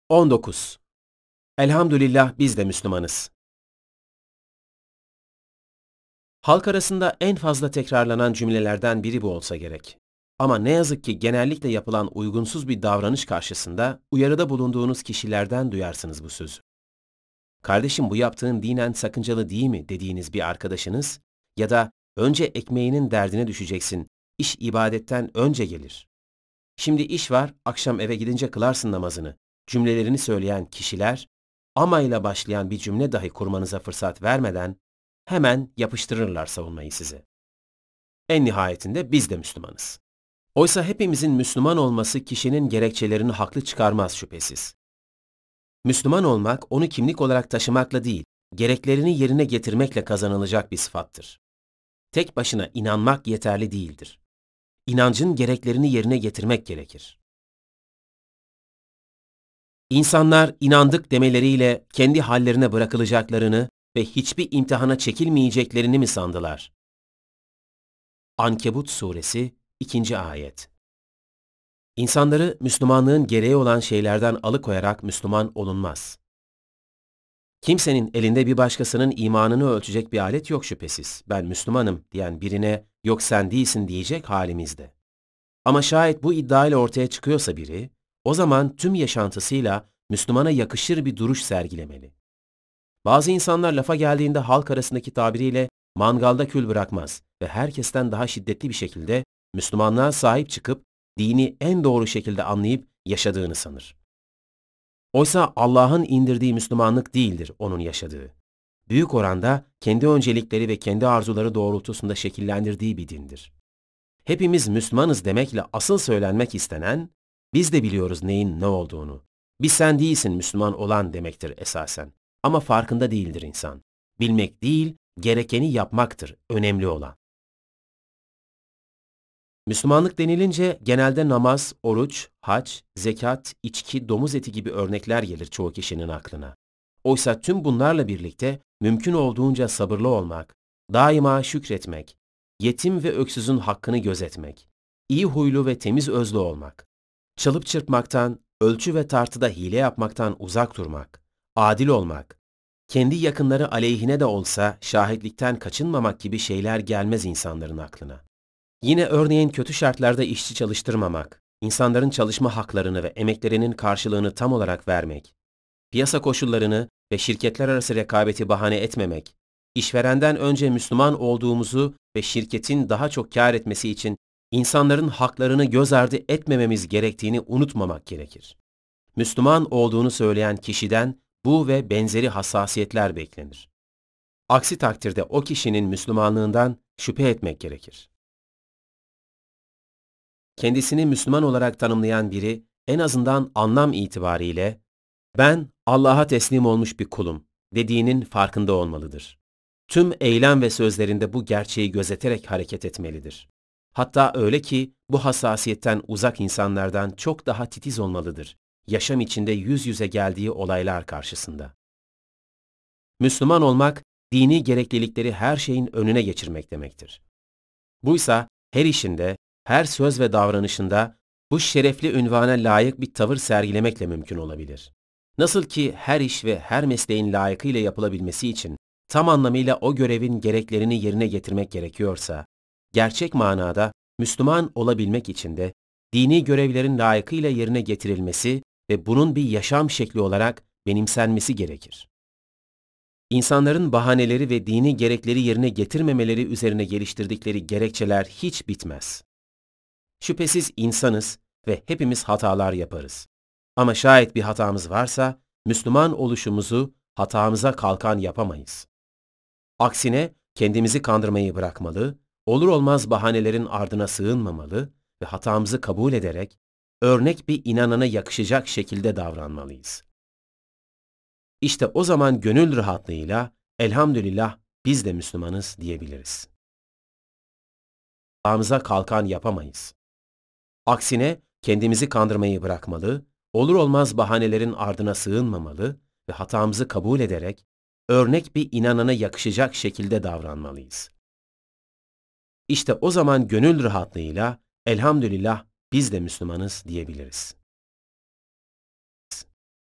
19. Elhamdülillah biz de Müslümanız. Halk arasında en fazla tekrarlanan cümlelerden biri bu olsa gerek. Ama ne yazık ki genellikle yapılan uygunsuz bir davranış karşısında uyarıda bulunduğunuz kişilerden duyarsınız bu sözü. Kardeşim bu yaptığın dinen sakıncalı değil mi dediğiniz bir arkadaşınız ya da önce ekmeğinin derdine düşeceksin, iş ibadetten önce gelir. Şimdi iş var, akşam eve gidince kılarsın namazını cümlelerini söyleyen kişiler, ama ile başlayan bir cümle dahi kurmanıza fırsat vermeden hemen yapıştırırlar savunmayı size. En nihayetinde biz de Müslümanız. Oysa hepimizin Müslüman olması kişinin gerekçelerini haklı çıkarmaz şüphesiz. Müslüman olmak onu kimlik olarak taşımakla değil, gereklerini yerine getirmekle kazanılacak bir sıfattır. Tek başına inanmak yeterli değildir. İnancın gereklerini yerine getirmek gerekir. İnsanlar inandık demeleriyle kendi hallerine bırakılacaklarını ve hiçbir imtihana çekilmeyeceklerini mi sandılar? Ankebut Suresi 2. Ayet. İnsanları Müslümanlığın gereği olan şeylerden alıkoyarak Müslüman olunmaz. Kimsenin elinde bir başkasının imanını ölçecek bir alet yok şüphesiz. Ben Müslümanım diyen birine yok sen değilsin diyecek halimizde. Ama şayet bu iddiayla ortaya çıkıyorsa biri, o zaman tüm yaşantısıyla Müslümana yakışır bir duruş sergilemeli. Bazı insanlar lafa geldiğinde halk arasındaki tabiriyle mangalda kül bırakmaz ve herkesten daha şiddetli bir şekilde Müslümanlığa sahip çıkıp dini en doğru şekilde anlayıp yaşadığını sanır. Oysa Allah'ın indirdiği Müslümanlık değildir onun yaşadığı. Büyük oranda kendi öncelikleri ve kendi arzuları doğrultusunda şekillendirdiği bir dindir. Hepimiz Müslümanız demekle asıl söylenmek istenen, biz de biliyoruz neyin ne olduğunu. Biz sen değilsin Müslüman olan demektir esasen. Ama farkında değildir insan. Bilmek değil, gerekeni yapmaktır önemli olan. Müslümanlık denilince genelde namaz, oruç, hac, zekat, içki, domuz eti gibi örnekler gelir çoğu kişinin aklına. Oysa tüm bunlarla birlikte mümkün olduğunca sabırlı olmak, daima şükretmek, yetim ve öksüzün hakkını gözetmek, iyi huylu ve temiz özlü olmak, çalıp çırpmaktan, ölçü ve tartıda hile yapmaktan uzak durmak, adil olmak, kendi yakınları aleyhine de olsa şahitlikten kaçınmamak gibi şeyler gelmez insanların aklına. Yine örneğin kötü şartlarda işçi çalıştırmamak, insanların çalışma haklarını ve emeklerinin karşılığını tam olarak vermek, piyasa koşullarını ve şirketler arası rekabeti bahane etmemek, işverenden önce Müslüman olduğumuzu ve şirketin daha çok kâr etmesi için insanların haklarını göz ardı etmememiz gerektiğini unutmamak gerekir. Müslüman olduğunu söyleyen kişiden bu ve benzeri hassasiyetler beklenir. Aksi takdirde o kişinin Müslümanlığından şüphe etmek gerekir. Kendisini Müslüman olarak tanımlayan biri en azından anlam itibariyle ben Allah'a teslim olmuş bir kulum dediğinin farkında olmalıdır. Tüm eylem ve sözlerinde bu gerçeği gözeterek hareket etmelidir. Hatta öyle ki bu hassasiyetten uzak insanlardan çok daha titiz olmalıdır. Yaşam içinde yüz yüze geldiği olaylar karşısında. Müslüman olmak, dini gereklilikleri her şeyin önüne geçirmek demektir. Buysa her işinde, her söz ve davranışında bu şerefli ünvana layık bir tavır sergilemekle mümkün olabilir. Nasıl ki her iş ve her mesleğin layıkıyla yapılabilmesi için tam anlamıyla o görevin gereklerini yerine getirmek gerekiyorsa, gerçek manada Müslüman olabilmek için de dini görevlerin layıkıyla yerine getirilmesi ve bunun bir yaşam şekli olarak benimsenmesi gerekir. İnsanların bahaneleri ve dini gerekleri yerine getirmemeleri üzerine geliştirdikleri gerekçeler hiç bitmez. Şüphesiz insanız ve hepimiz hatalar yaparız. Ama şayet bir hatamız varsa, Müslüman oluşumuzu hatamıza kalkan yapamayız. Aksine kendimizi kandırmayı bırakmalı, olur olmaz bahanelerin ardına sığınmamalı ve hatamızı kabul ederek, örnek bir inanana yakışacak şekilde davranmalıyız. İşte o zaman gönül rahatlığıyla, elhamdülillah biz de Müslümanız diyebiliriz. Hatamıza kalkan yapamayız. Aksine kendimizi kandırmayı bırakmalı, olur olmaz bahanelerin ardına sığınmamalı ve hatamızı kabul ederek, örnek bir inanana yakışacak şekilde davranmalıyız. İşte o zaman gönül rahatlığıyla, elhamdülillah biz de Müslümanız diyebiliriz.